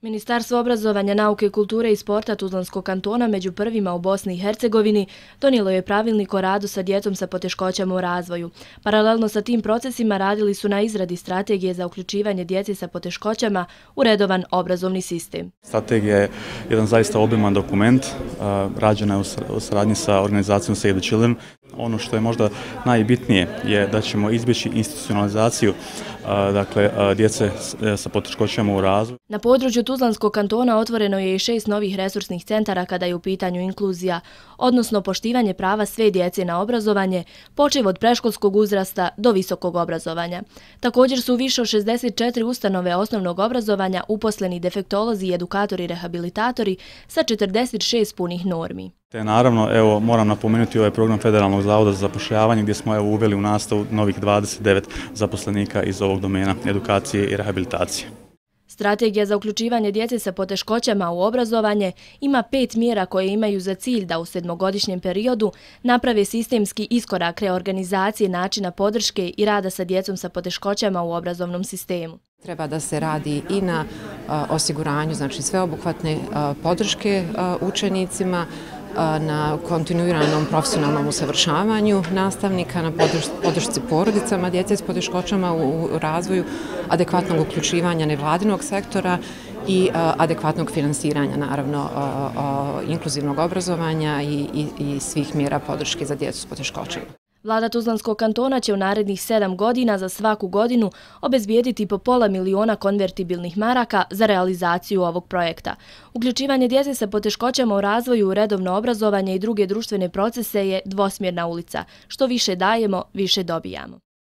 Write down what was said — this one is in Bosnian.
Ministarstvo obrazovanja, nauke, kulture i sporta Tuzlanskog kantona među prvima u Bosni i Hercegovini donijelo je pravilnik o radu sa djecom sa poteškoćama u razvoju. Paralelno sa tim procesima radili su na izradi strategije za uključivanje djece sa poteškoćama u redovan obrazovni sistem. Strategija je jedan zaista obiman dokument, rađena je u saradnji sa organizacijom Save the Children. Ono što je možda najbitnije je da ćemo izbjeći institucionalizaciju djece sa poteškoćama u razvoju. Na području Tuzlanskog kantona otvoreno je i 6 novih resursnih centara kada je u pitanju inkluzija, odnosno poštivanje prava sve djece na obrazovanje, počev od predškolskog uzrasta do visokog obrazovanja. Također su više od 64 ustanove osnovnog obrazovanja uposleni defektolozi i edukatori rehabilitatori sa 46 punih normi. Naravno, moram napomenuti ovaj program Federalnog zavoda za zapošljavanje gdje smo uveli u nastavu novih 29 zaposlenika iz ovog domena edukacije i rehabilitacije. Strategija za uključivanje djece sa poteškoćama u obrazovanje ima 5 mjera koje imaju za cilj da u 7-godišnjem periodu naprave sistemski iskorak reorganizacije načina podrške i rada sa djecom sa poteškoćama u obrazovnom sistemu. Treba da se radi i na osiguranju, znači sveobuhvatne podrške učenicima, na kontinuiranom profesionalnom usavršavanju nastavnika, na podršci porodicama djece s poteškoćama u razvoju, adekvatnog uključivanja nevladinog sektora i adekvatnog finansiranja, naravno, inkluzivnog obrazovanja i svih mjera podrške za djecu s poteškoćama. Vlada Tuzlanskog kantona će u narednih 7 godina za svaku godinu obezbijediti po pola miliona konvertibilnih maraka za realizaciju ovog projekta. Uključivanje djece sa poteškoćama u razvoju u redovno obrazovanje i druge društvene procese je dvosmjerna ulica. Što više dajemo, više dobijamo.